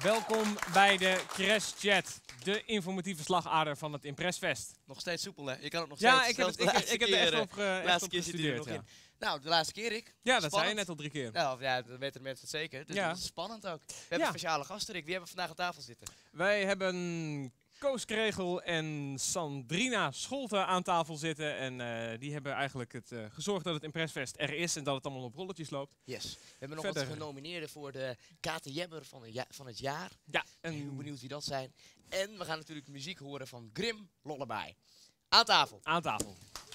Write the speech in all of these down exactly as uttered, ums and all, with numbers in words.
Welkom bij de Crash Chat, de informatieve slagader van het Impressfest. Nog steeds soepel, hè? Je kan het nog Ja, steeds. ik heb, het, ik, ik heb er echt op, ge, echt op gestudeerd. Ja. Nou, de laatste keer, Rick. Ja, dat Spannend. zei je net al drie keer. Nou, ja, dat weten de mensen het zeker. Dus ja. dat is spannend ook. We hebben ja. speciale gasten, Rick. Wie hebben we vandaag aan tafel zitten? Wij hebben Koos Kregel en Sandrina Scholte aan tafel zitten. En uh, die hebben eigenlijk het, uh, gezorgd dat het Impressfest er is en dat het allemaal op rolletjes loopt. Yes. We hebben nog Verder. wat genomineerden voor de K T Jebber van, ja van het jaar. Ja. En ik ben benieuwd wie dat zijn. En we gaan natuurlijk muziek horen van Grim Lullaby. Aan tafel. Aan tafel.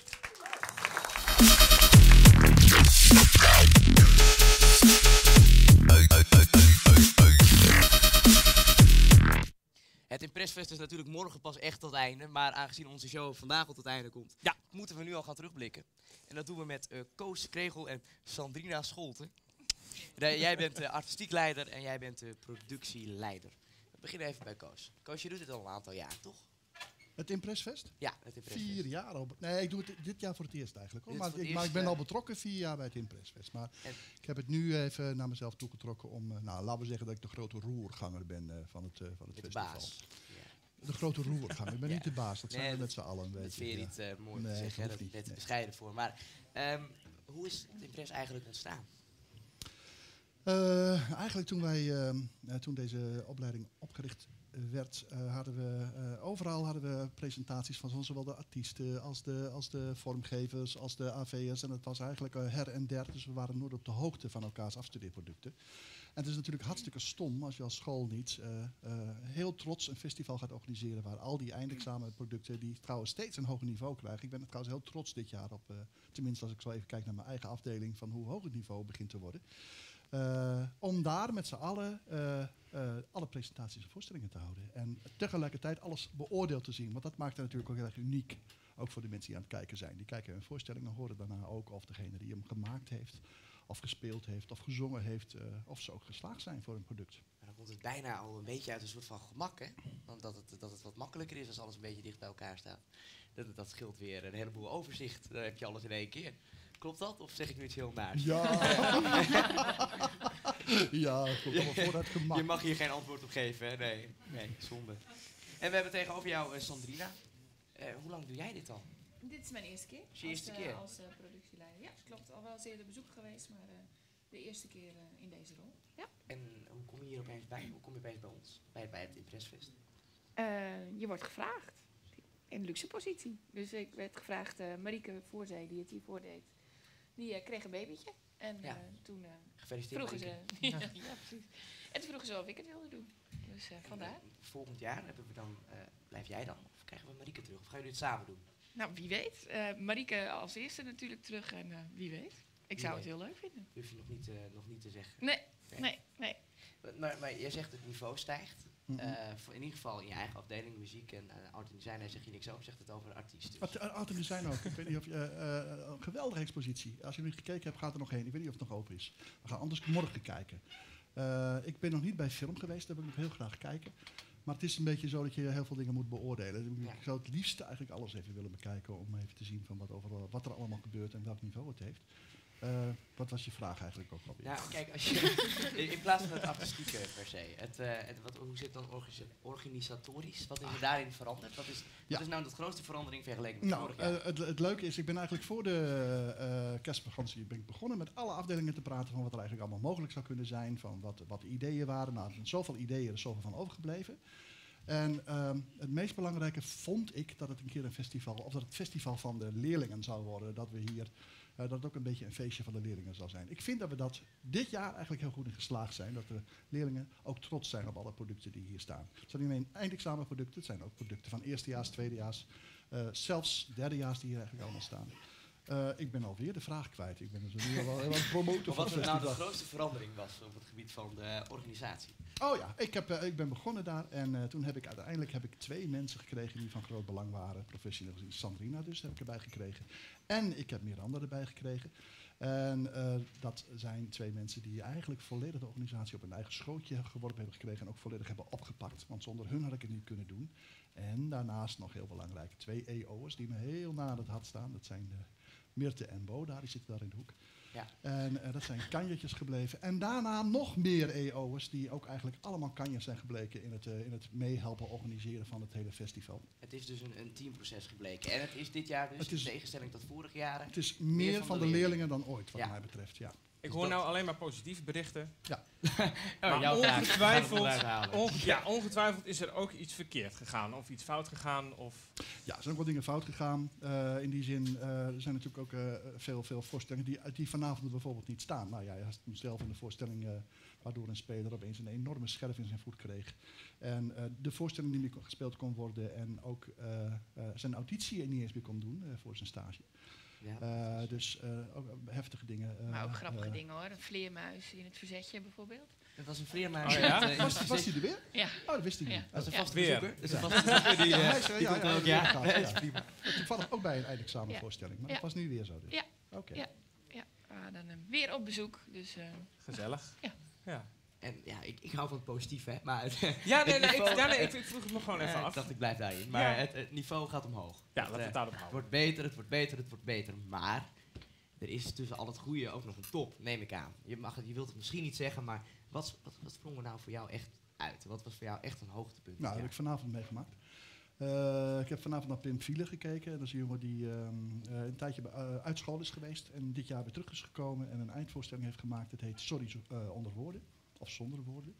Het Impressfest is natuurlijk morgen pas echt tot het einde, maar aangezien onze show vandaag tot het einde komt, ja. moeten we nu al gaan terugblikken. En dat doen we met uh, Koos Kregel en Sandrina Scholte. Jij bent uh, artistiek leider en jij bent uh, productieleider. We beginnen even bij Koos. Koos, je doet dit al een aantal jaar, toch? Het Impressfest? Ja, het Impressfest. Vier jaar al. Nee, ik doe het dit jaar voor het eerst eigenlijk. Hoor. Maar, ik, eerst, maar ik ben uh, al betrokken vier jaar bij het Impressfest. Maar en ik heb het nu even naar mezelf toegetrokken om, uh, nou, laten we zeggen dat ik de grote roerganger ben uh, van het, uh, van het de festival. Baas. Ja. De grote roerganger. Ik ben ja. niet de baas, dat zijn nee, we met z'n allen. Dat weet vind je ja. niet uh, mooi nee, te zeggen, dat daar ben je nee. bescheiden voor. Maar um, hoe is het Impress eigenlijk ontstaan? Uh, eigenlijk toen, wij, uh, uh, toen deze opleiding opgericht werd, uh, hadden we uh, overal hadden we presentaties van zowel de artiesten als de, als de vormgevers, als de A V'ers. En het was eigenlijk uh, her en der, dus we waren nooit op de hoogte van elkaars afstudeerproducten. En het is natuurlijk hartstikke stom als je als school niet uh, uh, heel trots een festival gaat organiseren waar al die eindexamenproducten, die trouwens steeds een hoger niveau krijgen. Ik ben trouwens heel trots dit jaar op, uh, tenminste als ik zo even kijk naar mijn eigen afdeling, van hoe hoog het niveau begint te worden. Uh, om daar met z'n allen uh, uh, alle presentaties en voorstellingen te houden. En tegelijkertijd alles beoordeeld te zien. Want dat maakt het natuurlijk ook heel erg uniek. Ook voor de mensen die aan het kijken zijn. Die kijken een voorstelling en horen daarna ook of degene die hem gemaakt heeft, of gespeeld heeft, of gezongen heeft, uh, of ze ook geslaagd zijn voor een product. Maar dan komt het bijna al een beetje uit een soort van gemak, hè? Want dat het, dat het wat makkelijker is als alles een beetje dicht bij elkaar staat. Dat, dat scheelt weer een heleboel overzicht. Dan heb je alles in één keer. Klopt dat? Of zeg ik nu iets heel naars? Ja, ja, het komt allemaal voor het gemak. Je mag hier geen antwoord op geven, hè? Nee, nee, zonde. En we hebben tegenover jou uh, Sandrina. Uh, hoe lang doe jij dit al? Dit is mijn eerste keer. Is je eerste als, keer? Uh, als uh, productieleider. Ja, klopt. Al wel zeer de bezoek geweest, maar uh, de eerste keer uh, in deze rol. Ja. En hoe kom je hier opeens bij? Hoe kom je opeest bij ons? Bij, bij het Impressfest? Uh, je wordt gevraagd. In een luxe positie. Dus ik werd gevraagd, uh, Marieke Voorzee, die het hiervoor deed, die uh, kreeg een babytje. En uh, ja. toen uh, Gefeliciteerd, vroegen ze... ja. ja, ja, precies. En toen vroegen ze of ik het wilde doen. Dus uh, vandaar. En, uh, volgend jaar hebben we dan, uh, blijf jij dan? Of krijgen we Marieke terug? Of gaan jullie het samen doen? Nou, wie weet. Uh, Marieke als eerste natuurlijk terug en uh, wie weet. Ik wie zou weet. het heel leuk vinden. Durf je nog niet, uh, nog niet te zeggen? Nee, nee, nee. nee. Maar, maar jij zegt het niveau stijgt. Mm-hmm. Uh, voor in ieder geval in je eigen afdeling, muziek en uh, art en design, daar zeg je niks over, zegt het over artiesten. Dus. Art en design ook. Ik weet niet of je, uh, uh, een geweldige expositie. Als je nu gekeken hebt, gaat er nog heen. Ik weet niet of het nog open is. We gaan anders morgen kijken. Uh, ik ben nog niet bij film geweest, daar wil ik nog heel graag kijken. Maar het is een beetje zo dat je heel veel dingen moet beoordelen. Ja. Ik zou het liefst eigenlijk alles even willen bekijken om even te zien van wat, overal, wat er allemaal gebeurt en welk niveau het heeft. Uh, wat was je vraag eigenlijk ook alweer? Nou, kijk, als je in plaats van het artistieke per se, het, uh, het, wat, hoe zit het dan organisatorisch? Wat is er daarin veranderd? Wat is, wat ja. is nou de grootste verandering vergeleken met nou, vorig jaar? Uh, het, het leuke is, ik ben eigenlijk voor de uh, kerstvakantie ben ik begonnen met alle afdelingen te praten van wat er eigenlijk allemaal mogelijk zou kunnen zijn, van wat, wat de ideeën waren. Nou, er zijn zoveel ideeën, er is zoveel van overgebleven. En um, het meest belangrijke vond ik dat het een keer een festival, of dat het festival van de leerlingen zou worden, dat we hier Uh, dat het ook een beetje een feestje van de leerlingen zal zijn. Ik vind dat we dat dit jaar eigenlijk heel goed in geslaagd zijn. Dat de leerlingen ook trots zijn op alle producten die hier staan. Het zijn niet alleen eindexamenproducten, het zijn ook producten van eerstejaars, tweedejaars, uh, zelfs derdejaars die hier eigenlijk allemaal staan. Uh, ik ben alweer de vraag kwijt. Ik ben dus nu al wel heel aan het promoten van het wat nou de festival. grootste verandering was op het gebied van de organisatie? Oh ja, ik, heb, uh, ik ben begonnen daar en uh, toen heb ik uiteindelijk heb ik twee mensen gekregen die van groot belang waren. Professioneel gezien Sandrina dus, heb ik erbij gekregen. En ik heb Miranda erbij gekregen. En uh, dat zijn twee mensen die eigenlijk volledig de organisatie op hun eigen schootje geworpen hebben gekregen en ook volledig hebben opgepakt. Want zonder hun had ik het niet kunnen doen. En daarnaast nog heel belangrijk, twee E O'ers die me heel na het hart staan. Dat zijn de Mirte en Bo, daar, die zitten daar in de hoek. Ja. En uh, dat zijn kanjertjes gebleven. En daarna nog meer E O'ers die ook eigenlijk allemaal kanjers zijn gebleken in het, uh, in het meehelpen organiseren van het hele festival. Het is dus een, een teamproces gebleken. En het is dit jaar dus, Het is- in tegenstelling tot vorig jaren. Het is meer, van, van de de leerlingen dan ooit, wat Ja. mij betreft. Ja. Ik Dus hoor dat- nou alleen maar positieve berichten. Oh, Maar jouw vraag. ongetwijfeld, Ga het eruit halen. onge- ja, ongetwijfeld is er ook iets verkeerd gegaan of iets fout gegaan. Of Ja, er zijn ook wel dingen fout gegaan. Uh, in die zin, uh, er zijn natuurlijk ook uh, veel, veel voorstellingen die, die vanavond bijvoorbeeld niet staan. Nou ja, je had toen zelf in de voorstelling, uh, waardoor een speler opeens een enorme scherf in zijn voet kreeg. En uh, de voorstelling die niet gespeeld kon worden en ook uh, uh, zijn auditie niet eens meer kon doen uh, voor zijn stage. Ja. Uh, dus uh, ook heftige dingen. Uh, Maar ook grappige uh, dingen hoor. Een vleermuis in het verzetje bijvoorbeeld. Het was een vleermuis. Oh ja? met, uh, in Was, het was hij er weer? Ja. Oh, dat wist ik Ja. niet. Dat is een Ja. vaste Weer. bezoeker. Dat is een Ja. vaste bezoeker. Die, Ja, eh, hij is, uh, die ja, komt ja, elk ja, jaar. ja, Nee, ja. dat is prima. Toevallig ook bij een eindexamenvoorstelling, maar Ja. dat was nu weer zo dus. Ja. Oké. Ja. Ja, ah, dan uh, weer op bezoek. Dus uh, gezellig. Ja. Ja, En ja, ik, ik hou van het positief, hè. Maar het, ja nee, het nee, ik, niveau- ja, nee eh, ik, ik vroeg het nog gewoon even eh, ik af. dacht, ik blijf daarin. Maar Ja. het, het niveau gaat omhoog. Ja, Het, laten we eh, het daarop Het houden. wordt beter, het wordt beter, het wordt beter. Maar er is tussen al het goede ook nog een top, neem ik aan. Je, mag het, je wilt het misschien niet zeggen, maar wat, wat, wat sprong er nou voor jou echt uit? Wat was voor jou echt een hoogtepunt? Nou, dat heb ik vanavond meegemaakt. Uh, ik heb vanavond naar Pim Fiele gekeken. Dat is een jongen die um, uh, een tijdje uh, uit school is geweest en dit jaar weer terug is gekomen en een eindvoorstelling heeft gemaakt. Het heet Sorry zo- uh, onder woorden, of zonder woorden.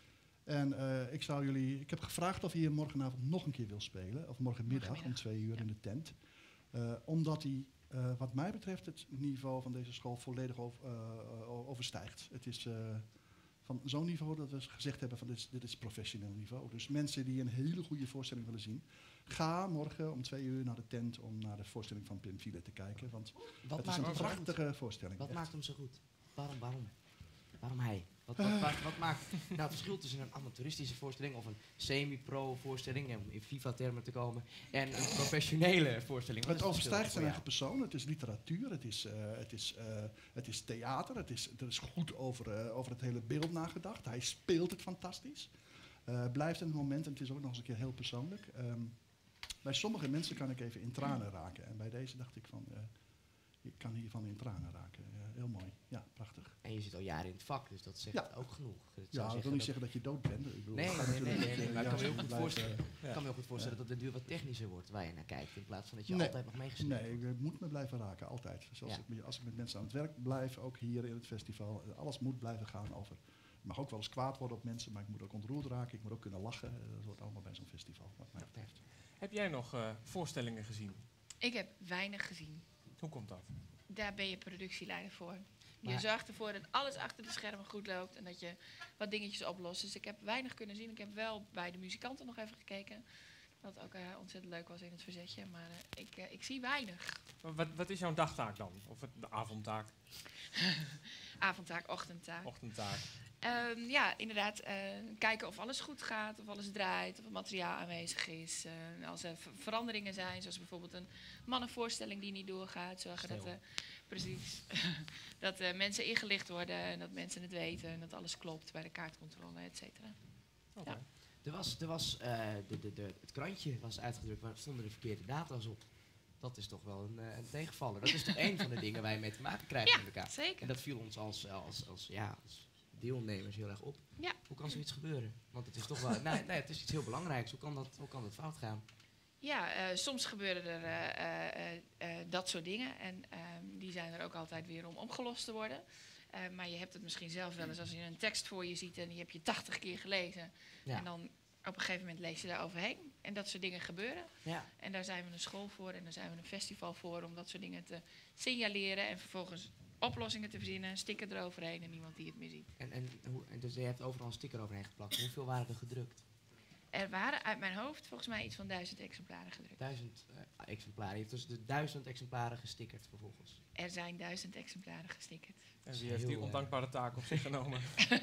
En uh, ik zou jullie, ik heb gevraagd of hij hier morgenavond nog een keer wil spelen, of morgenmiddag om Morgenmiddag, twee uur ja. in de tent. Uh, omdat hij, uh, wat mij betreft, het niveau van deze school volledig over, uh, overstijgt. Het is uh, van zo'n niveau dat we gezegd hebben van dit is, dit is professioneel niveau. Dus mensen die een hele goede voorstelling willen zien, ga morgen om twee uur naar de tent om naar de voorstelling van Pim Fiele te kijken. Want Wat het is maakt een hem zo goed? prachtige voorstelling. Wat echt. maakt hem zo goed? Waarom, waarom? Waarom hij? Wat, wat, wat, wat maakt nou het verschil tussen een amateuristische voorstelling of een semi-pro voorstelling, om in FIFA-termen te komen, en een professionele voorstelling? Wat Het is overstijgt zijn voor eigen persoon. Het is literatuur, het is, uh, het is, uh, het is theater. Het is, er is goed over, uh, over het hele beeld nagedacht. Hij speelt het fantastisch. Uh, blijft in het moment, en het is ook nog eens een keer heel persoonlijk. Um, bij sommige mensen kan ik even in tranen raken. En bij deze dacht ik van, uh, ik kan hiervan in tranen raken. Uh, heel mooi. Ja, prachtig. En je zit al jaren in het vak, dus dat zegt Ja. ook genoeg. Dat zou Ja, ik wil niet zeggen dat je dood bent. Ik bedoel, Nee, het gaat nee, nee, natuurlijk, nee, nee, uh, maar ik kan me juist heel goed blijven, voorstellen. uh, Ik kan me heel goed voorstellen dat het duur wat technischer wordt waar je naar kijkt, in plaats van dat je Nee. altijd nog meegesleept Nee, wordt. ik moet me blijven raken, altijd. Dus als, Ja. ik, met- als ik met mensen aan het werk blijf, ook hier in het festival, eh, alles moet blijven gaan over. Ik mag ook wel eens kwaad worden op mensen, maar ik moet ook ontroerd raken. Ik moet ook kunnen lachen. Eh, Dat hoort allemaal bij zo'n festival, wat mij betreft. Heb jij nog uh, voorstellingen gezien? ik heb weinig gezien. Hoe komt dat? Daar ben je productieleider voor. Je Maar- zorgt ervoor dat alles achter de schermen goed loopt en dat je wat dingetjes oplost. Dus ik heb weinig kunnen zien. Ik heb wel bij de muzikanten nog even gekeken. Wat ook uh, ontzettend leuk was in het verzetje. Maar uh, ik, uh, ik zie weinig. Maar Wat, wat is jouw dagtaak dan? Of het, de avondtaak, Avondtaak, ochtendtaak. ochtendtaak? Ehm, ja, inderdaad. uh, kijken of alles goed gaat, of alles draait, of het materiaal aanwezig is. Uh, als er ver- veranderingen zijn, zoals bijvoorbeeld een mannenvoorstelling die niet doorgaat. Zorgen dat, Stil. uh, precies, dat uh, mensen ingelicht worden en dat mensen het weten en dat alles klopt bij de kaartcontrole, et cetera. Oké. Ja. Er was, er was uh, de, de, de, het krantje was uitgedrukt, waar stonden de verkeerde data's op. Dat is toch wel een, uh, een tegenvaller. Dat is toch een van de dingen waar je mee te maken krijgt Ja, met elkaar. zeker. En dat viel ons als, als, als, ja, als deelnemers heel erg op. Ja. Hoe kan zoiets gebeuren? Want het is toch wel, nee, nee, het is iets heel belangrijks. Hoe kan dat, hoe kan dat fout gaan? Ja, uh, soms gebeuren er uh, uh, uh, dat soort dingen en um, die zijn er ook altijd weer om opgelost te worden. Uh, maar je hebt het misschien zelf wel eens als je een tekst voor je ziet en die heb je tachtig keer gelezen. Ja. En dan op een gegeven moment lees je daar overheen. En dat soort dingen gebeuren. Ja. En daar zijn we een school voor en daar zijn we een festival voor om dat soort dingen te signaleren en vervolgens oplossingen te verzinnen, een sticker eroverheen en niemand die het meer ziet. En, en, hoe, en dus je hebt overal een sticker overheen geplakt. Hoeveel waren er gedrukt? Er waren uit mijn hoofd volgens mij iets van duizend exemplaren gedrukt. Duizend uh, exemplaren. Je hebt dus de duizend exemplaren gestickerd vervolgens. Er zijn duizend exemplaren gestickerd. En wie heeft die Heel, uh, ondankbare taak op zich genomen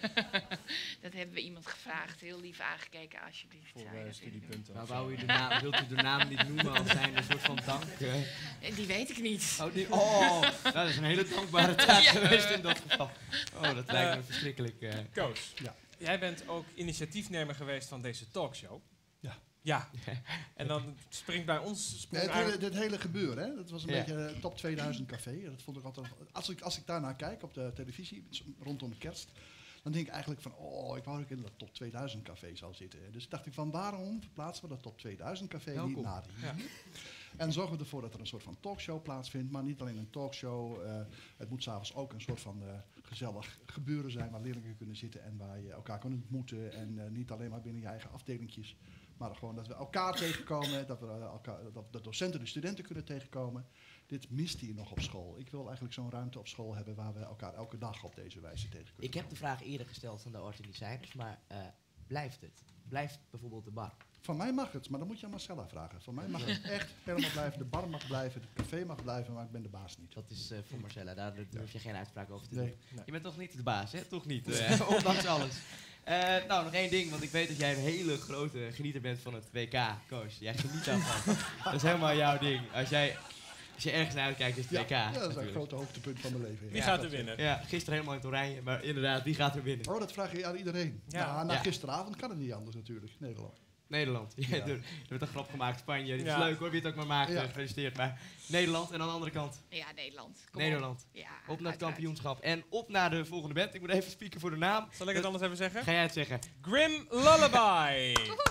Dat hebben we iemand gevraagd, heel lief aangekeken alsjeblieft. voor Zou je uh, dat willen doen? studiepunten? Nou, of wou zo? u de naam, wilt u de naam niet noemen als zijn een soort van dank? Uh, Eh, Die weet ik niet. oh, die, oh, dat is een hele dankbare taak Ja. geweest in dat geval. Oh, dat lijkt me verschrikkelijk. Uh. Koos, Ja. jij bent ook initiatiefnemer geweest van deze talkshow. Ja. Ja, en dan springt bij ons... Sprong Nee, het eigenlijk- hele, dit hele gebeuren, hè, dat was een Ja. beetje uh, top tweeduizend café. Dat vond ik altijd, als, ik, als ik daarnaar kijk op de televisie, rondom kerst, dan denk ik eigenlijk van, oh, ik wou dat ik in dat top tweeduizend café zou zitten. Dus dacht ik van, waarom verplaatsen we dat top tweeduizend café niet Welkom. naar hier? Ja. En zorgen we ervoor dat er een soort van talkshow plaatsvindt, maar niet alleen een talkshow. Uh, het moet s'avonds ook een soort van uh, gezellig gebeuren zijn waar leerlingen kunnen zitten en waar je elkaar kunnen ontmoeten. En uh, niet alleen maar binnen je eigen afdelingjes, maar gewoon dat we elkaar tegenkomen, dat we uh, elkaar, dat de docenten de studenten kunnen tegenkomen. Dit mist hier nog op school. Ik wil eigenlijk zo'n ruimte op school hebben waar we elkaar elke dag op deze wijze tegen kunnen Ik heb de vraag eerder gesteld aan de organisaties, maar uh, blijft het? Blijft bijvoorbeeld de bar? Van mij mag het, maar dan moet je aan Marcella vragen. Van mij mag het echt helemaal blijven. De bar mag blijven, het café mag blijven, maar ik ben de baas niet. Dat is uh, voor Marcella, daar durf je geen uitspraak over te Nee. doen. Nee. Je bent toch niet de baas, hè? Toch niet, uh, ondanks alles. Uh, nou, nog één ding, want ik weet dat jij een hele grote genieter bent van het W K, Koos. Jij geniet daarvan. Dat is helemaal jouw ding. Als jij, als je ergens naar uitkijkt, is het Ja, W K. ja, dat is een natuurlijk. grote hoogtepunt van mijn leven. Wie Ja. gaat er winnen? Ja, gisteren helemaal in het oranje, maar inderdaad, die gaat er winnen. Oh, dat vraag je aan iedereen. Ja. Ja, na Ja. gisteravond kan het niet anders natuurlijk, Nederland. Nederland. Ja, Ja. Er, er werd een grap gemaakt, Spanje. Die Ja. is leuk hoor, wie het ook maar maakt. Ja. eh, Gefeliciteerd. Maar Nederland en aan de andere kant Ja, Nederland. Kom Nederland. Op, ja, Op naar het uiteraard. kampioenschap en op naar de volgende band. Ik moet even spieken voor de naam. Zal ik het anders even zeggen? Ga jij het zeggen? Grim Lullaby.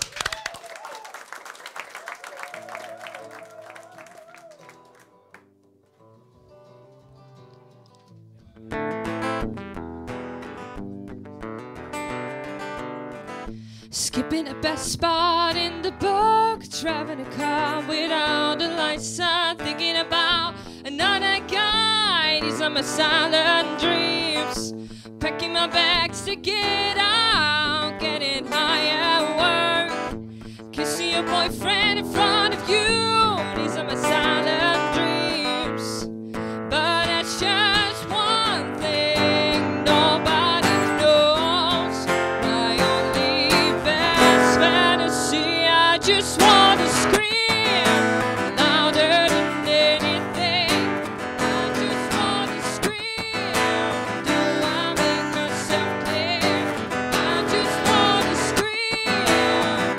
Skipping a best spot in the book, driving a car without the lights on, thinking about another guy. These are my silent dreams. Packing my bags to get out, getting high at work, kissing your boyfriend in front of you. These are my silent dreams. But that's just one thing nobody knows. My only best fantasy, I just wanna scream louder than anything. I just wanna scream. Do I make myself clear? I just wanna scream.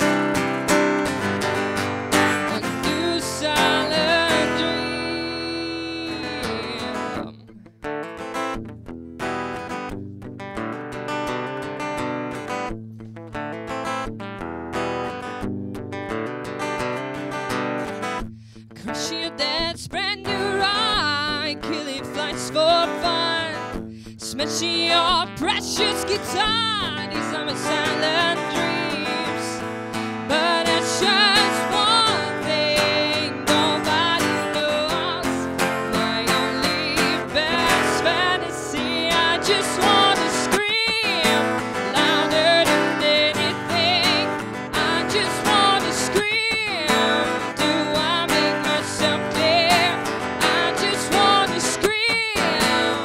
A new silent dream. Crushing your dad's brand new ride, killing flights for fun, smashing your precious guitar. These are my silent dreams, but that's just one thing nobody knows. My only best fantasy, I just wanna scream louder than anything. I just wanna scream. Do I make myself clear? I just wanna scream.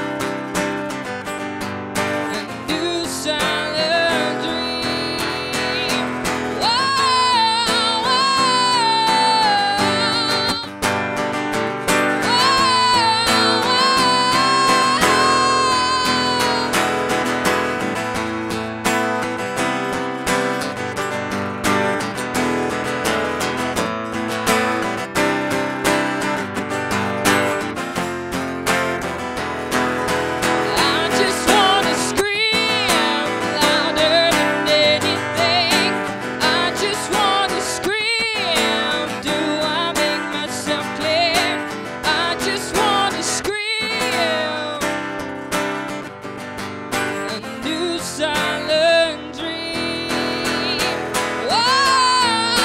A new silent dream. Whoa, I just wanna scream louder than anything. I just wanna scream. Do I make myself clear? I just wanna scream. A new silent dream. Whoa,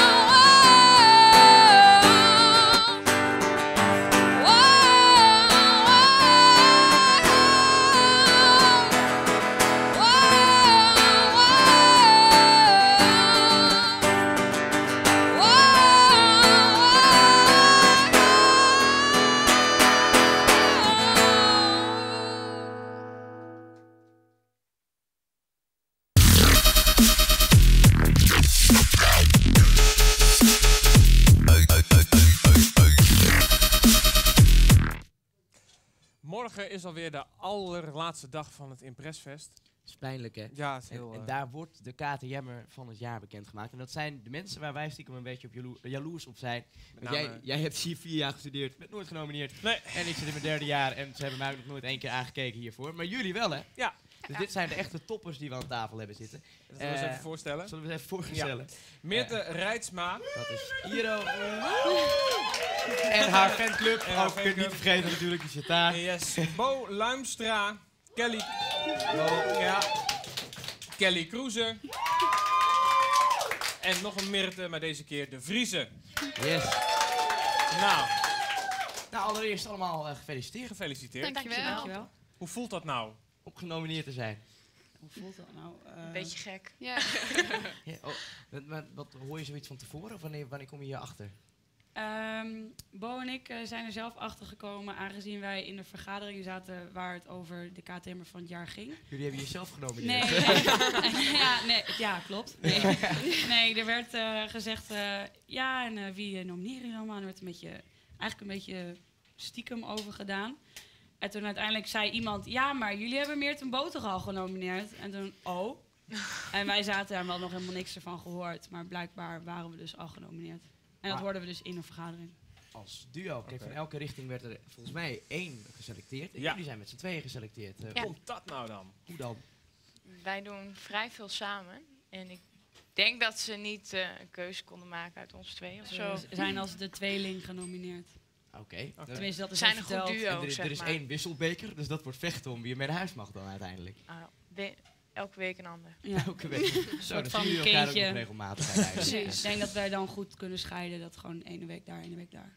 Morgen is alweer de allerlaatste dag van het Impressfest. Dat is pijnlijk, hè? Ja, het is En, heel... en eh, daar wordt de K T M'er van het jaar bekendgemaakt. En dat zijn de mensen waar wij stiekem een beetje op jalo jaloers op zijn. met Want jij, name- jij hebt hier vier jaar gestudeerd, bent nooit genomineerd. Nee. En ik zit in mijn derde jaar en ze hebben mij ook nog nooit één keer aangekeken hiervoor. Maar jullie wel, hè? Ja. Dus dit zijn de echte toppers die we aan tafel hebben zitten. Dat zullen we eens Eh, even voorstellen. Zullen we eens even voorstellen? Meerte Rijtsma. Dat is Iro. En haar fanclub. En haar Ook fanclub. niet vergeten natuurlijk, die zit daar. Yes. Bo Luimstra. Kelly. Bo, ja. Kelly Kroeze. En nog een Meerte, maar deze keer de Vriezen. Yes. Nou, Nou, allereerst allemaal eh, gefeliciteerd gefeliciteerd. Dankjewel. Dankjewel. Hoe voelt dat nou? om genomineerd te zijn. Hoe voelt dat nou? Eh, Een beetje gek. Ja. Ja, oh, wat, wat, wat hoor je zoiets van tevoren of wanneer, wanneer kom je hier achter? ehm, Bo en ik eh, zijn er zelf achter gekomen, aangezien wij in de vergadering zaten waar het over de K T M'er van het jaar ging. Jullie hebben jezelf Nee, genomineerd. nee. ja, nee, ja, klopt. Nee, nee er werd eh, gezegd, eh, ja, en eh, wie uh, nomineren jullie allemaal? En er werd een beetje, eigenlijk een beetje stiekem over gedaan. En toen uiteindelijk zei iemand, ja, maar jullie hebben Meerten Boter al genomineerd. En toen, oh. En wij zaten daar wel nog helemaal niks ervan gehoord. Maar blijkbaar waren we dus al genomineerd. En dat Maar- hoorden we dus in een vergadering. Als duo. Kijk, Oké. van elke richting werd er volgens mij één geselecteerd. En Ja. jullie zijn met z'n tweeën geselecteerd. Eh, Ja. Hoe komt dat nou dan? Hoe dan? Wij doen vrij veel samen. En ik denk dat ze niet eh, een keuze konden maken uit ons twee of zo. Ze zijn als de tweeling genomineerd. Oké. Nou, Tenminste, dat We is zijn al een goed verteld. duo, en er, is- zeg er is maar. één wisselbeker, dus dat wordt vechten om wie er mee naar huis mag dan uiteindelijk. Ah, we- elke week een ander. Ja. Elke week. Zo, soort dan van zien jullie elkaar ook kindje. nog regelmatig uiteindelijk. Precies. Ik denk dat wij dan goed kunnen scheiden. Dat gewoon ene week daar, ene week daar.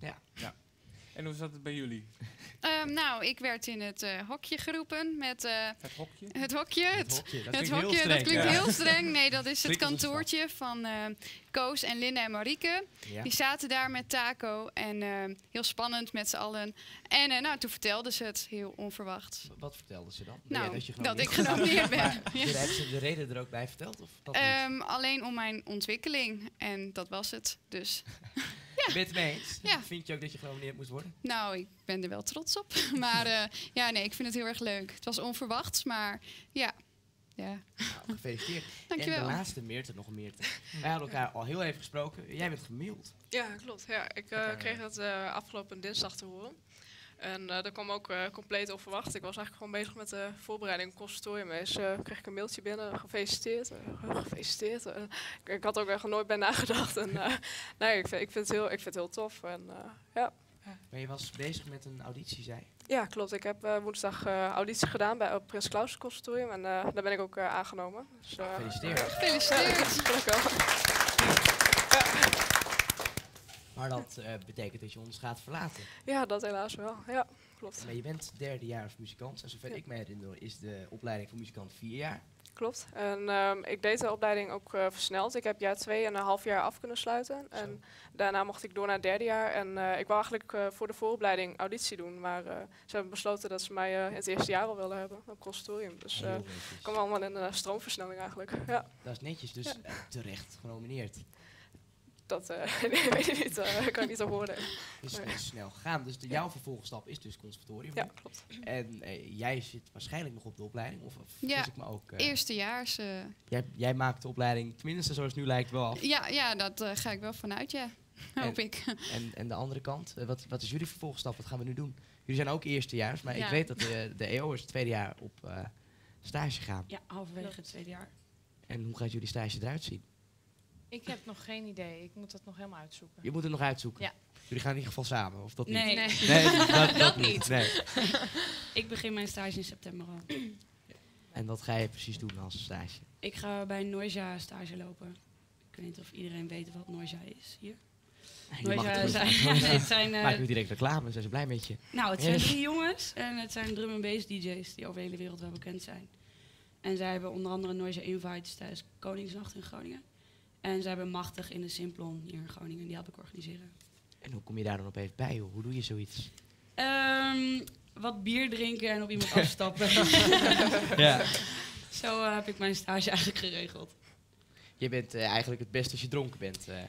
En hoe zat het bij jullie? Ehm, nou, ik werd in het eh, hokje geroepen met eh, Het hokje? het hokje. Het Het, hokje, dat het klinkt heel hokje, streng. dat klinkt Ja. heel streng. Nee, dat is het Klinkt als een kantoortje van eh, Koos en Linda en Marieke. Ja. Die zaten daar met Taco en eh, heel spannend met z'n allen. En eh, nou, toen vertelden ze het heel onverwacht. W- Wat vertelden ze dan? Ben Nou, jij je dat ik genomineerd genomineerd ben. Maar Ja. hebben ze de reden er ook bij verteld? Of dat niet? Ehm, alleen om mijn ontwikkeling. En dat was het. Dus Ben je het mee eens? Ja. Vind je ook dat je genomineerd moest worden? nou, ik ben er wel trots op. Maar eh, ja, nee, ik vind het heel erg leuk. Het was onverwachts, maar ja. Ja, Nou, gefeliciteerd. dankjewel. En de laatste Meerte, nog een Meerte. Wij hadden elkaar al heel even gesproken. Jij bent gemaild. Ja, klopt. Ja, ik eh, Oké. kreeg het eh, afgelopen dinsdag te horen. En eh dat kwam ook eh, compleet onverwacht. Ik was eigenlijk gewoon bezig met de voorbereiding op conservatorium. Dus eh, kreeg ik een mailtje binnen, gefeliciteerd. eh, gefeliciteerd. Eh, ik, ik had ook echt nooit bij nagedacht. En, eh, nee, ik vind, ik, vind het heel, ik vind het heel tof. En, eh, ja. Maar je was bezig met een auditie, zei je? ja, klopt. Ik heb eh, woensdag eh, auditie gedaan bij het Prins Claus Conservatorium. En eh, daar ben ik ook eh, aangenomen. Dus, eh, Gefeliciteerd. Gefeliciteerd. dankjewel. Maar dat eh, betekent dat je ons gaat verlaten. Ja, dat helaas wel. Ja, klopt. Maar je bent derdejaars muzikant. En zover Ja. ik me herinner is de opleiding voor muzikant vier jaar. Klopt. En ehm, ik deed de opleiding ook eh, versneld. Ik heb jaar twee en een half jaar af kunnen sluiten. En daarna mocht ik door naar het derde jaar. En eh, ik wou eigenlijk eh, voor de vooropleiding auditie doen. Maar eh, ze hebben besloten dat ze mij eh, het eerste jaar al wilden hebben op conservatorium. Dus eh Heel netjes. kwam allemaal in een stroomversnelling eigenlijk. Ja, Dat is netjes, dus Ja. eh, terecht genomineerd. dat eh, nee, weet ik niet. eh, kan ik niet op woorden. Dus Nee. het is snel gegaan. Dus de, jouw vervolgstap is dus conservatorium. Ja, nu. klopt. En eh, jij zit waarschijnlijk nog op de opleiding. Of, of Ja, vergis ik me ook? eh, Eerstejaars. eh jij, jij maakt de opleiding, tenminste zoals het nu lijkt, wel af. ja, ja, dat eh, ga ik wel vanuit, ja. Hoop ik. En, en de andere kant, eh, wat, wat is jullie vervolgstap? Wat gaan we nu doen? Jullie zijn ook eerstejaars, maar ik Ja. weet dat de, de E O'ers het tweede jaar op eh, stage gaan. Ja, halverwege het tweede jaar. En hoe gaat jullie stage eruit zien? Ik heb nog geen idee. Ik moet dat nog helemaal uitzoeken. Je moet het nog uitzoeken. Ja. Jullie gaan in ieder geval samen, of dat niet? Nee, Nee. Nee, dat, dat, Dat niet. niet. Nee. ik begin mijn stage in september al. En wat ga je precies doen als stage? Ik ga bij Noisia stage lopen. Ik weet niet of iedereen weet wat Noisia is hier. Je mag het Noisia gerust zijn, zeggen. het zijn, eh, Maak nu direct reclame, zijn ze blij met je. nou, het zijn Yes. drie jongens en het zijn drum en bass D J's die over de hele wereld wel bekend zijn. En zij hebben onder andere Noisia Invites tijdens Koningsnacht in Groningen. En zij hebben Machtig in de Simplon hier in Groningen, die help ik organiseren. En hoe kom je daar dan op even bij, joh? Hoe doe je zoiets? Ehm, wat bier drinken en op iemand afstappen. Ja. Zo eh, heb ik mijn stage eigenlijk geregeld. Je bent eh, eigenlijk het beste als je dronken bent. eh.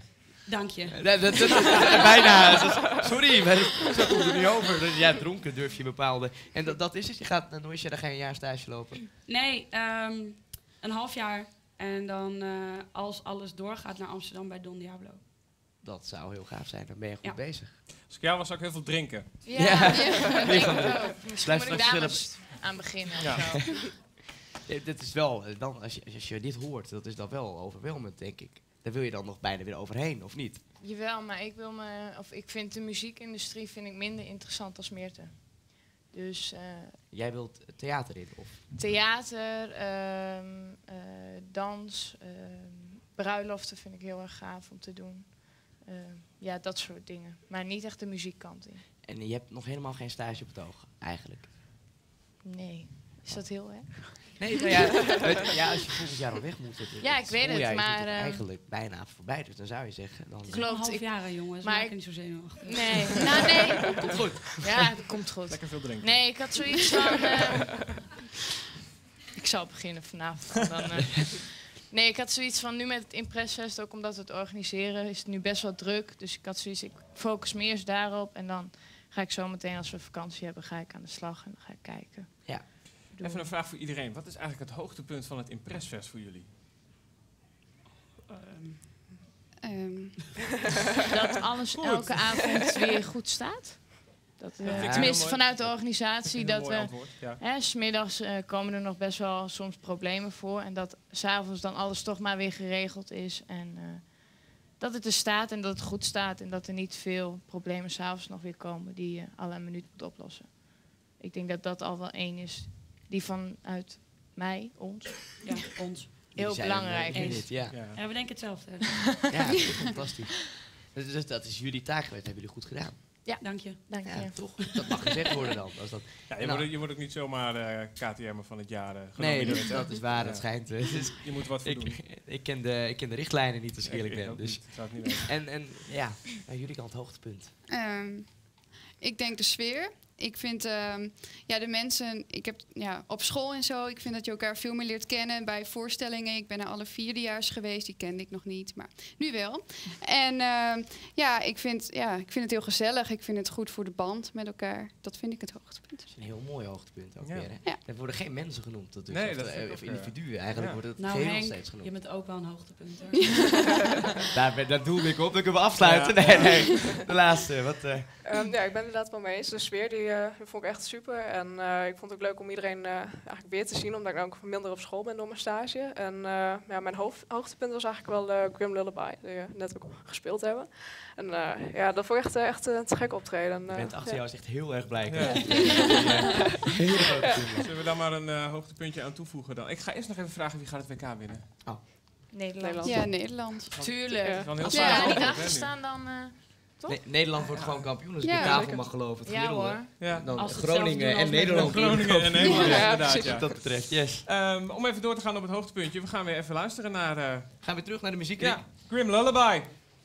Dank je. Nee, dat, dat, dat- bijna. Dat is- sorry, maar dat- zo komt het niet over. Dat- Ja, dronken durf je bepaalde. En dat, dat is het. Je gaat naar Noisja, dan ga je een jaar stage lopen. Nee, ehm, een half jaar. En dan, eh, als alles doorgaat, naar Amsterdam bij Don Diablo. Dat zou heel gaaf zijn. Dan ben je goed Ja. bezig. Als ik jou was, zou ik heel veel drinken. Ja, Ja. ja, dat denk ik ook. Misschien Blijf moet ik straks daar zelf- maar eens aan beginnen. Ja. of zo. Eh, Dit is wel, eh, dan, als, je, als je dit hoort, dat is dan wel overweldigend, denk ik. Daar wil je dan nog bijna weer overheen, of niet? Jawel, maar ik wil me, of ik vind de muziekindustrie vind ik minder interessant als Meerte. Dus eh, Jij wilt theater in, of? theater, ehm, eh, dans, ehm, bruiloften vind ik heel erg gaaf om te doen. Ehm, ja, dat soort dingen. Maar niet echt de muziekkant in. En je hebt nog helemaal geen stage op het oog, eigenlijk. Nee. Is dat heel erg? Nee, nou ja, het- ja, als je volgend jaar al weg moet. Het, Ja, ik weet het, schooljaar is maar, natuurlijk eh, eigenlijk bijna voorbij. Dus dan zou je zeggen... Dan, Het is Klopt, nog een half ik- jaar, jongens. maar Maar ik- ik niet zo zenuwachtig. Nee. Nou, nee. Komt goed. Ja, dat komt goed. Lekker veel drinken. Nee, ik had zoiets van... eh, ik zal beginnen vanavond. Dan, eh. Nee, ik had zoiets van nu met het Impressfest, ook omdat we het organiseren, is het nu best wel druk. Dus ik had zoiets, ik focus me eerst daarop. En dan ga ik zo meteen, als we vakantie hebben, ga ik aan de slag en dan ga ik kijken. Ja. Doen. Even een vraag voor iedereen. Wat is eigenlijk het hoogtepunt van het Impressfest voor jullie? Ehm, Ehm, Dat alles Goed. elke avond weer goed staat. Dat, eh, Dat vind ik tenminste, heel mooi. vanuit de organisatie. Een Dat mooi we, antwoord. Ja. hè, 's middags eh, komen er nog best wel soms problemen voor. En dat 's avonds dan alles toch maar weer geregeld is. En eh, dat het er staat en dat het goed staat. En dat er niet veel problemen 's avonds nog weer komen die je alle een minuut moet oplossen. Ik denk dat dat al wel één is die vanuit mij, ons, ja, ons. heel Die zijn belangrijk er, eh, is. dit, Ja, Ja. Ja, we denken hetzelfde. ja dat is fantastisch. Dus, dus dat is jullie taak geweest. Dat hebben jullie goed gedaan. Dank je. Dank je. Ja, toch? Dat mag gezegd worden dan. Als dat, Ja, je, Nou. wordt, je wordt ook niet zomaar eh K T M van het jaar eh nee, genomineerd, dat, hè? dat is waar. Dat Ja. schijnt. eh, dus Je moet wat voor doen. ik, ik, ken de, ik ken de richtlijnen niet, als ik eerlijk Ik ben. ook Dus. niet. Ik zou het niet weten. En, en ja, aan jullie kant hoogtepunt. Ehm, ik denk de sfeer. Ik vind ehm, ja, de mensen, ik heb ja, op school en zo, ik vind dat je elkaar veel meer leert kennen bij voorstellingen. Ik ben naar alle vierdejaars geweest, die kende ik nog niet, maar nu wel. En ehm, ja, ik vind, ja, ik vind het heel gezellig. Ik vind het goed voor de band met elkaar. Dat vind ik het hoogtepunt. Dat is een heel mooi hoogtepunt ook Ja. weer. Hè? Ja. Er worden geen mensen genoemd. Dat dus, Nee, of, dat eh, vind ik of ook, individuen. Eigenlijk ja. wordt het Nou geheel Henk, steeds genoemd. je bent ook wel een hoogtepunt. Hoor. Daar, ben- daar doe ik op. Dan kunnen we afsluiten. Ja. Nee, nee. De laatste. Wat, eh, Ehm, ja, ik ben het inderdaad wel mee eens. De sfeer die, eh, die vond ik echt super. En eh, ik vond het ook leuk om iedereen eh, eigenlijk weer te zien, omdat ik ook minder op school ben door mijn stage. En eh, ja, mijn hoofd, hoogtepunt was eigenlijk wel uh, Grim Lullaby, die we net ook gespeeld hebben. En eh, ja, dat vond ik echt, eh, echt eh, te gek optreden. En, je eh, bent achter ja. jou is echt heel erg blij. Ja. Ja. Hele grote film. Zullen we daar maar een eh, hoogtepuntje aan toevoegen dan? Ik ga eerst nog even vragen wie gaat het W K winnen. Nederland. Nederland. Ja, Nederland. Tuurlijk. Dat is wel een heel Als we Ja, zwaar daar niet antwoord, hè, achter nu. staan, dan... eh, Toch? Nee, Nederland wordt gewoon kampioen, als ik Ja, de tafel zeker. mag geloven. Het ja gemiddelde. hoor. Ja. Dan Als ze hetzelfde Groningen doen en als met Nederland. Groningen en Nederland, Ja, inderdaad. precies. Ja. Wat dat betreft, yes. Ehm, om even door te gaan op het hoogtepuntje. We gaan weer even luisteren naar eh, Gaan we terug naar de muziek. ja, Grim Lullaby.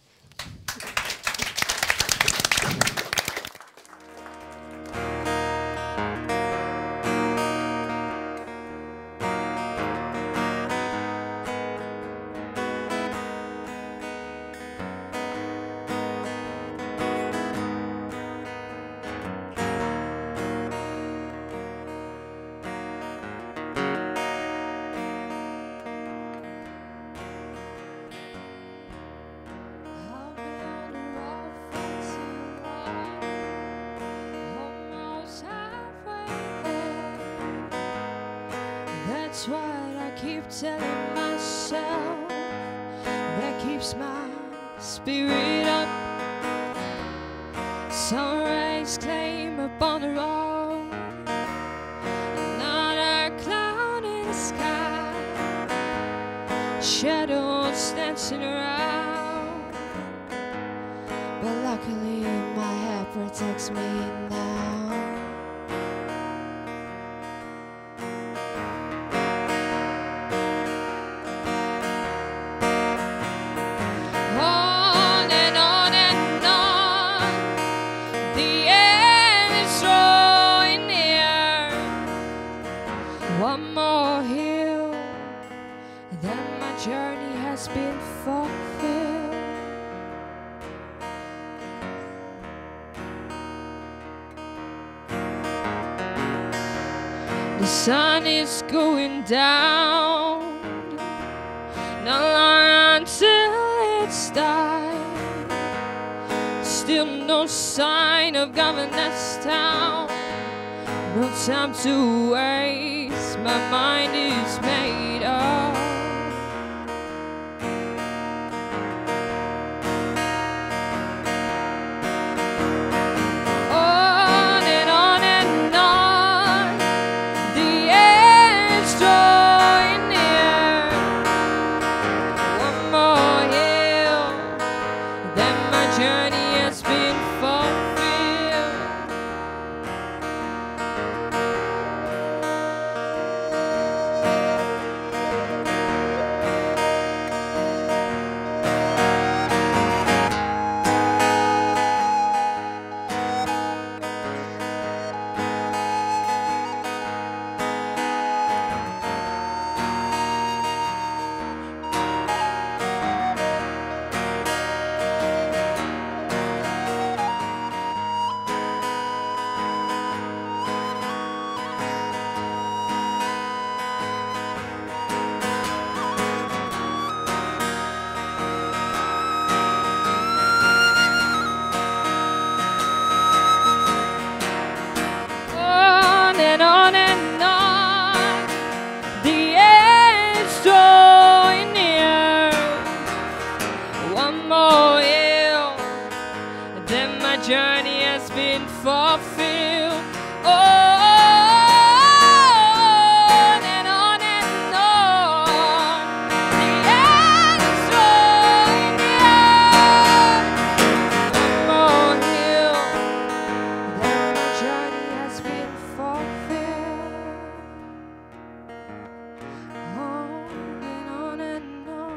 That's what I keep telling myself. That keeps my spirit up. Sun rays claim upon the road. Another cloud in the sky. Shadows dancing around. But luckily my hair protects me now. On and on and on, the end is drawing near. One more hill, then my journey has been fulfilled. The sun is going down, not long until it's dark. Still no sign of Governess Town. No time to waste, my mind is made up. On and on and on, the end's drawing near. One more hill, then my journey has been fulfilled. On and on and on, the end's drawing near. One more hill, then my journey has been fulfilled. On and on and on, the end's drawing near. One more hill, then my journey has been fulfilled. On and on and on.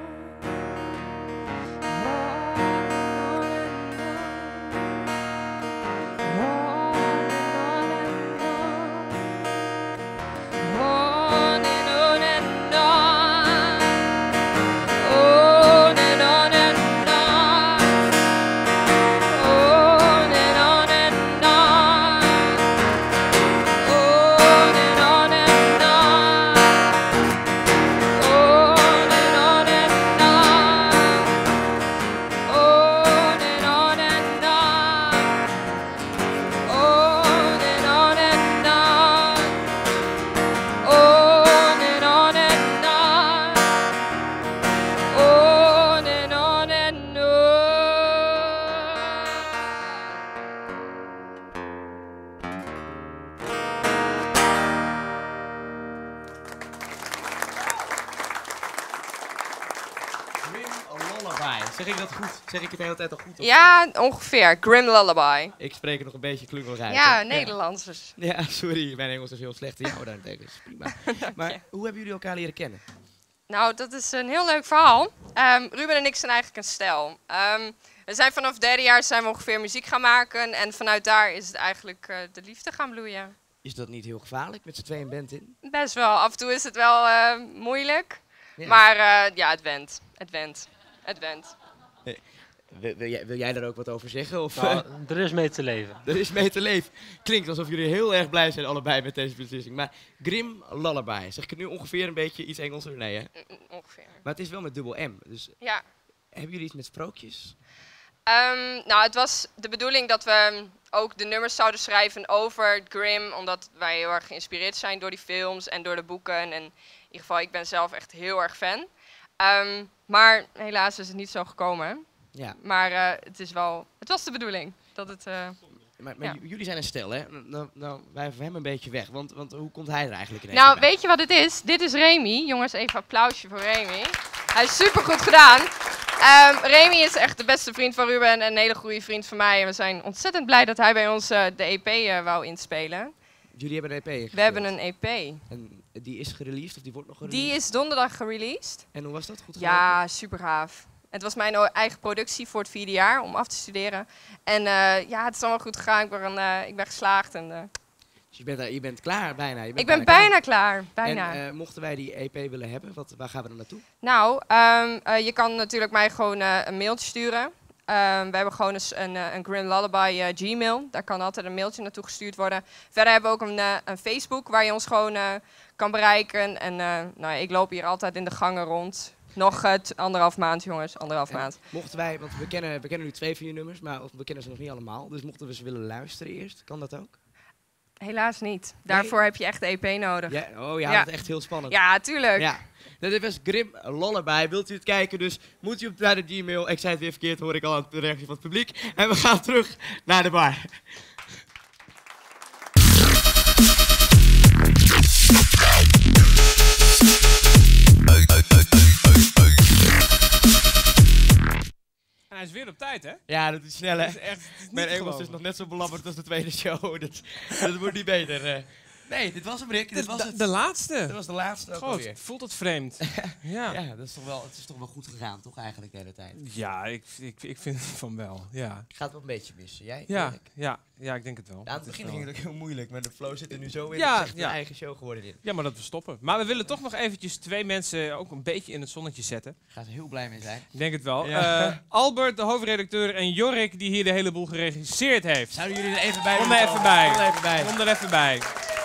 Zeg ik dat goed? Zeg ik het de hele tijd al goed? of- Ja, ongeveer. Grim Lullaby. Ik spreek het nog een beetje klungelig uit. Ja, hè? Nederlands dus. Ja, sorry, mijn Engels is heel slecht. Ja, maar daarentegen is prima. Maar hoe hebben jullie elkaar leren kennen? Nou, dat is een heel leuk verhaal. Ehm, Ruben en ik zijn eigenlijk een stel. Ehm, we zijn vanaf derde jaar zijn we ongeveer muziek gaan maken. En vanuit daar is het eigenlijk eh, de liefde gaan bloeien. Is dat niet heel gevaarlijk met z'n tweeën band in? Best wel. Af en toe is het wel eh, moeilijk. Ja. Maar eh, ja, het went. Het went. Het went. Wil, wil, jij, wil jij daar ook wat over zeggen? Of, Nou, eh, er is mee te leven. er is mee te leven. Klinkt alsof jullie heel erg blij zijn allebei met deze beslissing. Maar Grim Lullaby, zeg ik het nu ongeveer een beetje iets Engelser? Nee, hè? Mm, ongeveer. Maar het is wel met dubbel M. Dus Ja. hebben jullie iets met sprookjes? Ehm, nou, het was de bedoeling dat we ook de nummers zouden schrijven over Grimm, omdat wij heel erg geïnspireerd zijn door die films en door de boeken. En in ieder geval, ik ben zelf echt heel erg fan. Ehm, maar helaas is het niet zo gekomen. Ja. Maar eh, het, is wel, het was de bedoeling dat het... eh, Maar, maar Ja. j- jullie zijn een stel, hè? Nou, nou wijven we hem een beetje weg. Want, want hoe komt hij er eigenlijk in? Nou, weet je wat het is? Dit is Remy. Jongens, even een applausje voor Remy. Hij is super goed gedaan. Ehm Remy is echt de beste vriend van Ruben en een hele goede vriend van mij. En we zijn ontzettend blij dat hij bij ons eh, de E P eh, wou inspelen. Jullie hebben een E P gespeeld. We hebben een E P. En die is gereleased of die wordt nog gereleased? Die is donderdag gereleased. En hoe was dat? Goed Ja, super gaaf. Het was mijn o- eigen productie voor het vierde jaar om af te studeren. En eh, ja, het is allemaal goed gegaan. Ik ben, eh, ik ben geslaagd. En, eh, Dus je bent, daar- je bent klaar bijna. Je bent ik ben bijna klaar. Bijna. En eh, mochten wij die E P willen hebben, wat, waar gaan we dan naartoe? Nou, ehm, eh, je kan natuurlijk mij gewoon eh, een mailtje sturen. Um, we hebben gewoon een, een, een Grim Lullaby uh, Gmail. Daar kan altijd een mailtje naartoe gestuurd worden. Verder hebben we ook een, uh, een Facebook waar je ons gewoon uh, kan bereiken. En uh, nou, ik loop hier altijd in de gangen rond. Nog uh, anderhalf maand, jongens. Anderhalf En maand. Mochten wij, want we kennen, we kennen nu twee van je nummers, maar we kennen ze nog niet allemaal. Dus mochten we ze willen luisteren eerst, kan dat ook? Helaas niet. Daarvoor heb je echt de E P nodig. Ja, oh ja, Ja. dat is echt heel spannend. Ja, tuurlijk. Ja. Dat was Grim Lullaby. Wilt u het kijken? Dus moet u op naar de Gmail. Ik zei het weer verkeerd, hoor ik al aan de reactie van het publiek. En we gaan terug naar de bar. En hij is weer op tijd, hè? Ja, dat is snel, hè? Dat is echt, het is niet Mijn te Engels geloven. is nog net zo belabberd als de tweede show. Dat, dat wordt niet beter. Uh. Nee, dit was hem, Rick. Dit De, was de, het. de laatste. Dat was de laatste ook God, alweer. voelt het vreemd. ja. Ja, dat is toch wel, het is toch wel goed gegaan, toch, eigenlijk, de hele tijd. Ja, ik, ik, ik vind van wel. Ja, Ik ga het wel een beetje missen. Jij? ja, Erik? ja, ja ik denk het wel. Ja, aan het Het is begin ging wel- het ook heel moeilijk, maar de flow zit er nu zo in. Ja, Het is echt ja. een eigen show geworden dit. Ja, maar dat we stoppen. Maar we willen toch nog eventjes twee mensen ook een beetje in het zonnetje zetten. Ik ga er heel blij mee zijn. Ik denk het wel. Ja. Eh, Albert, de hoofdredacteur, en Jorik, die hier de hele boel geregisseerd heeft. Zouden jullie er even bij Kom willen er even komen? bij. Kom er even bij. Kom er even bij.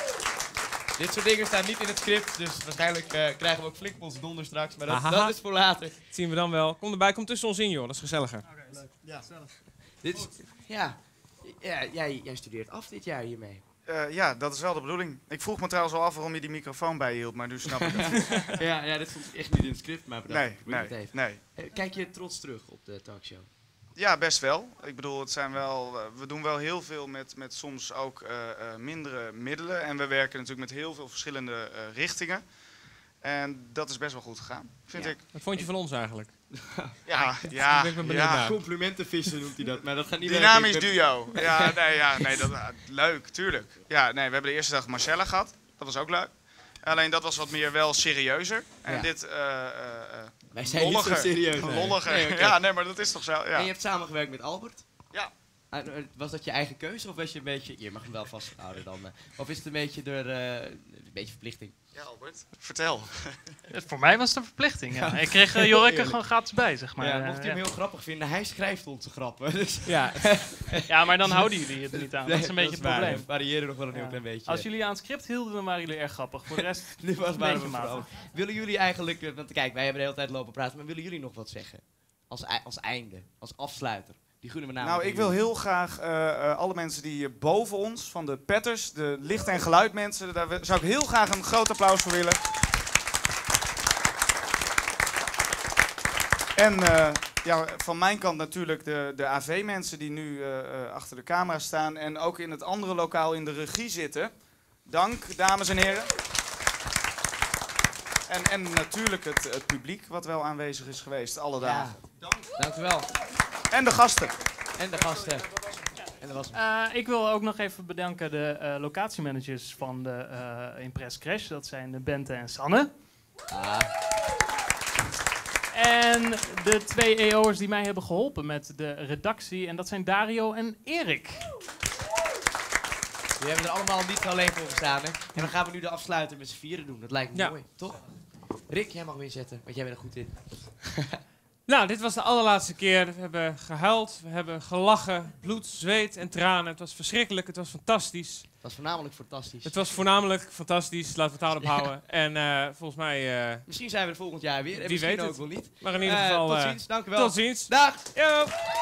Dit soort dingen staan niet in het script, dus waarschijnlijk uh, krijgen we ook flink ons donder straks. Maar dat, Ahaha. dat is voor later. Dat zien we dan wel. Kom erbij, kom tussen ons in, joh. Dat is gezelliger. Ja, zelf. Dit is, ja, ja jij, jij studeert af dit jaar hiermee. Uh, ja, dat is wel de bedoeling. Ik vroeg me trouwens al af waarom je die microfoon bij je hield, maar nu snap ik het. ja, ja, dit stond echt niet in het script, maar bedacht, Nee, ik probeer het nee, even. nee. Eh, Kijk je trots terug op de talkshow? Ja, best wel. Ik bedoel, het zijn wel, uh, we doen wel heel veel met, met soms ook uh, uh, mindere middelen. En we werken natuurlijk met heel veel verschillende uh, richtingen. En dat is best wel goed gegaan, vind Ja. ik. Wat vond je van ons eigenlijk? Ja, Daar ja, ben ik wel benieuwd ja. naar. Complimenten vissen noemt hij dat, maar dat gaat niet Dynamisch werken. Ik duo. Ja, nee, ja, nee dat, uh, leuk, tuurlijk. Ja, nee, we hebben de eerste dag Marcella gehad. Dat was ook leuk. Alleen dat was wat meer wel serieuzer. En Ja. dit, uh, uh, uh, Wij zijn niet zo lolliger. serieus. nee. lolliger. Nee, oké. Ja, nee, maar dat is toch zo. Ja. En je hebt samengewerkt met Albert? Ja. Uh, uh, was dat je eigen keuze of was je een beetje... Je mag hem wel vasthouden dan. Uh, of is het een beetje door... Uh, een beetje verplichting? Ja, Albert, vertel. Het- Voor mij was het een verplichting, ja. Ik kreeg uh, Jorik er Eerlijk. gewoon gratis bij, zeg maar. ja, Eh, mocht je hem ja. heel grappig vinden, hij schrijft onze grappen. Dus Ja, Ja, maar dan houden jullie het er niet aan. Dat is een Nee, beetje het waar. probleem. We variëren nog wel een heel Ja. klein beetje. Als jullie aan het script hielden, dan waren jullie erg grappig. Voor de rest, Nu was een waren beetje we vooral. matig. Willen jullie eigenlijk... uh, Want kijk, wij hebben de hele tijd lopen praten, maar willen jullie nog wat zeggen? Als, ei- als einde, als afsluiter. Die gunnen we namelijk Nou, ik aan wil jullie. heel graag uh, uh, alle mensen die hier boven ons, van de petters, de licht- en geluidmensen, daar wil- zou ik heel graag een groot applaus voor willen. En uh, ja, van mijn kant natuurlijk de, de A V-mensen die nu uh, uh, achter de camera staan en ook in het andere lokaal in de regie zitten. Dank, dames en heren. En, en natuurlijk het, het publiek wat wel aanwezig is geweest, alle dagen. Ja. Dank u wel. En de gasten. En de gasten. En dat was Eh, ik wil ook nog even bedanken de eh, locatiemanagers van de eh, Impress Crash. Dat zijn de Bente en Sanne. ah, En de twee E O'ers die mij hebben geholpen met de redactie. En dat zijn Dario en Erik. die hebben er allemaal niet alleen voor gestaan. Hè? En dan gaan we nu de afsluiter met z'n vieren doen. Dat lijkt me Ja. mooi, toch? Rick, jij mag weer zetten, want jij bent er goed in. nou, dit was de allerlaatste keer. We hebben gehuild, we hebben gelachen, bloed, zweet en tranen. Het was verschrikkelijk, het was fantastisch. Dat was voornamelijk fantastisch. Het was voornamelijk fantastisch, laten we het daarop houden. En eh, volgens mij, eh, Misschien zijn we er volgend jaar weer. En Wie misschien weet ook het. wel niet. maar in ieder Eh, geval, tot eh, ziens, dank u wel. tot ziens. Dag! Yo!